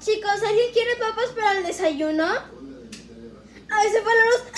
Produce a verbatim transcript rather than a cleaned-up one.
Chicos, ¿alguien quiere papas para el desayuno? A ese fue la luz.